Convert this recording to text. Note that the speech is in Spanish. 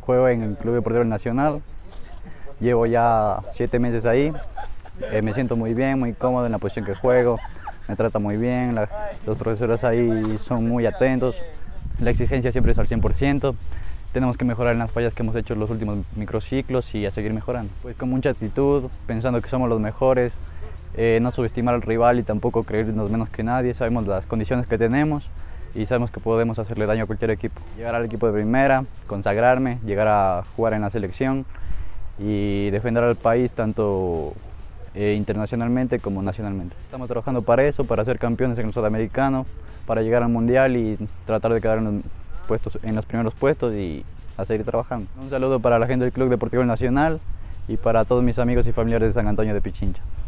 Juego en el Club Deportivo Nacional, llevo ya 7 meses ahí, me siento muy bien, muy cómodo en la posición que juego, me trata muy bien, los profesores ahí son muy atentos, la exigencia siempre es al 100%, tenemos que mejorar en las fallas que hemos hecho en los últimos microciclos y a seguir mejorando. Pues con mucha actitud, pensando que somos los mejores, no subestimar al rival y tampoco creernos menos que nadie, sabemos las condiciones que tenemos y sabemos que podemos hacerle daño a cualquier equipo. Llegar al equipo de primera, consagrarme, llegar a jugar en la selección y defender al país tanto internacionalmente como nacionalmente. Estamos trabajando para eso, para ser campeones en el sudamericano, para llegar al mundial y tratar de quedar en los primeros puestos y a seguir trabajando. Un saludo para la gente del Club Deportivo Nacional y para todos mis amigos y familiares de San Antonio de Pichincha.